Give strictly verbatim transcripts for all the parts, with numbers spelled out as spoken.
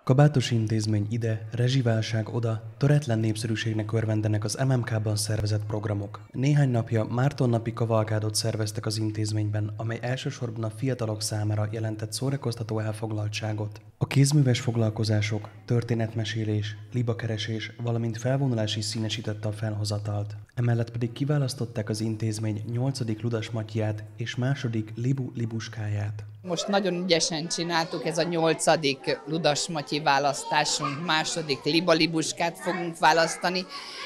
Kabátosi intézmény ide, rezsiválság oda, töretlen népszerűségnek örvendenek az em em ká-ban szervezett programok. Néhány napja Márton-napi kavalkádot szerveztek az intézményben, amely elsősorban a fiatalok számára jelentett szórakoztató elfoglaltságot. A kézműves foglalkozások, történetmesélés, libakeresés, valamint felvonulási színesítette a felhozatalt. Emellett pedig kiválasztották az intézmény nyolcadik Ludas Matyját és második Libu Libuskáját. Most nagyon ügyesen csináltuk, ez a nyolcadik Ludas Matyi választásunk, második Liba Libuskát fogunk választani.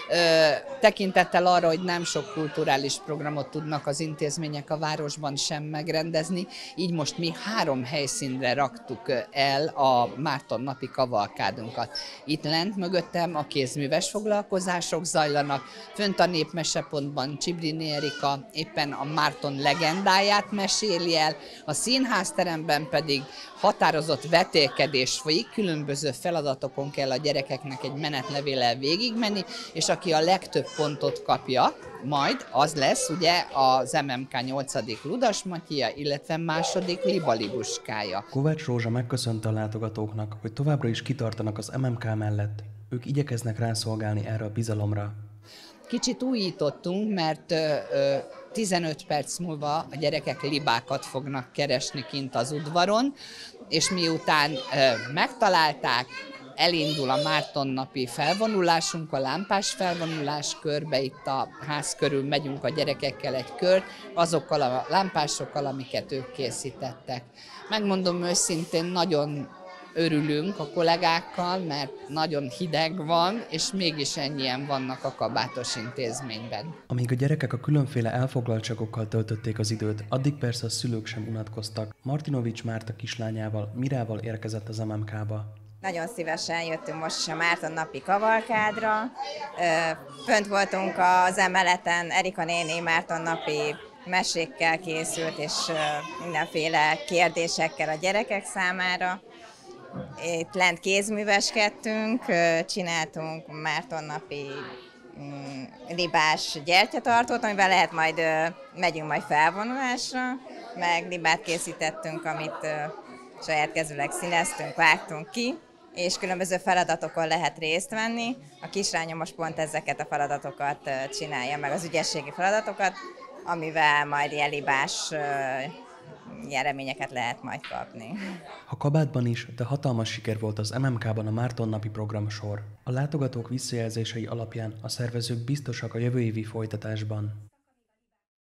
Tekintettel arra, hogy nem sok kulturális programot tudnak az intézmények a városban sem megrendezni, így most mi három helyszínre raktuk el a Márton napi kavalkádunkat. Itt lent mögöttem a kézműves foglalkozások zajlanak, fönt a Népmesepontban Csibrini Erika éppen a Márton legendáját meséli el, a színházteremben pedig határozott vetélkedés folyik, különböző feladatokon kell a gyerekeknek egy menetlevéllel végigmenni, és aki a legtöbb pontot kapja, majd az lesz ugye az em em ká nyolcadik Ludas Matyja, illetve második Liba Libuskája. Kovács Rózsa megköszönte a látogatóknak, hogy továbbra is kitartanak az em em ká mellett. Ők igyekeznek rászolgálni erre a bizalomra. Kicsit újítottunk, mert ö, ö, tizenöt perc múlva a gyerekek libákat fognak keresni kint az udvaron, és miután ö, megtalálták, elindul a Márton napi felvonulásunk, a lámpás felvonulás körbe, itt a ház körül megyünk a gyerekekkel egy kört, azokkal a lámpásokkal, amiket ők készítettek. Megmondom őszintén, nagyon örülünk a kollégákkal, mert nagyon hideg van, és mégis ennyien vannak a kabátos intézményben. Amíg a gyerekek a különféle elfoglaltságokkal töltötték az időt, addig persze a szülők sem unatkoztak. Martinovics Márta kislányával, Mirával érkezett az em em ká-ba. Nagyon szívesen jöttünk most is a Márton napi kavalkádra. Fönt voltunk az emeleten, Erika néni Márton napi mesékkel készült, és mindenféle kérdésekkel a gyerekek számára. Itt lent kézműveskedtünk, csináltunk Márton napi libás gyertyatartót, amivel lehet majd, megyünk majd felvonulásra, meg libát készítettünk, amit saját kezűleg színeztünk, vágtunk ki, és különböző feladatokon lehet részt venni. A kislányom most pont ezeket a feladatokat csinálja, meg az ügyességi feladatokat, amivel majd ilyen libás nyereményeket lehet majd kapni. Ha kabátban is, de hatalmas siker volt az em em ká-ban a Márton napi programsor. A látogatók visszajelzései alapján a szervezők biztosak a jövő évi folytatásban.